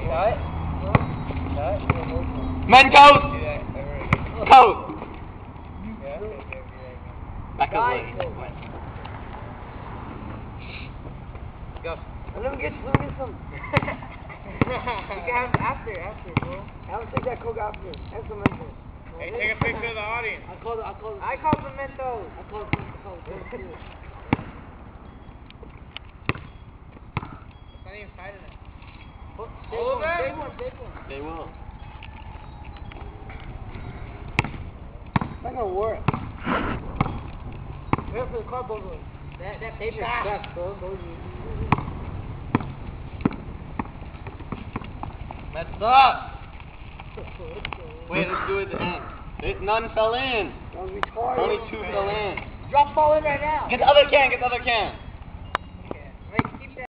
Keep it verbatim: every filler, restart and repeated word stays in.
Got it? Got it? Mentos! Coat! Back up, Guys. Lynn. Go. Let me get, let me get some. You can have it after, after, bro. I'll take that Coke after. And some Mentos. Hey, take a picture of the audience. I call it, I call it. I call them Mentos. I call it, I call it. It's not even tight enough. All of them? Take one, take one. They will. It's not gonna work. Wait for the cardboard one. That, that paper Ah. is best, bro. Those Messed up! Wait, let's do it at the end. It, none fell in. That was retarded. Only two fell in. Drop ball in right now. Get the other can, get the other can.